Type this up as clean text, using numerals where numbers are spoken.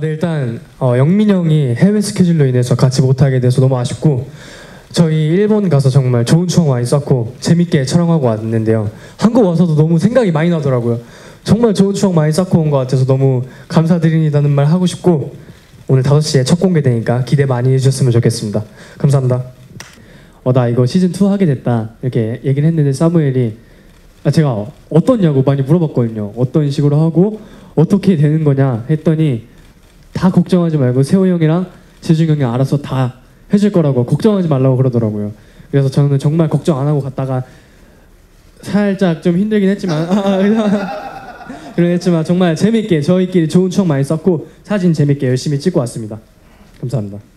네, 일단 영민 형이 해외 스케줄로 인해서 같이 못하게 돼서 너무 아쉽고, 저희 일본 가서 정말 좋은 추억 많이 쌓고 재밌게 촬영하고 왔는데요. 한국 와서도 너무 생각이 많이 나더라고요. 정말 좋은 추억 많이 쌓고 온 것 같아서 너무 감사드립니다는 말 하고 싶고, 오늘 5시에 첫 공개되니까 기대 많이 해주셨으면 좋겠습니다. 감사합니다. 나 이거 시즌2 하게 됐다 이렇게 얘기를 했는데, 사무엘이 제가 어떠냐고 많이 물어봤거든요. 어떤 식으로 하고 어떻게 되는 거냐 했더니, 다 걱정하지 말고 세호 형이랑 재중 형이 알아서 다 해줄 거라고, 걱정하지 말라고 그러더라고요. 그래서 저는 정말 걱정 안 하고 갔다가 살짝 좀 힘들긴 했지만 그랬지만 정말 재밌게 저희끼리 좋은 추억 많이 쌓고 사진 재밌게 열심히 찍고 왔습니다. 감사합니다.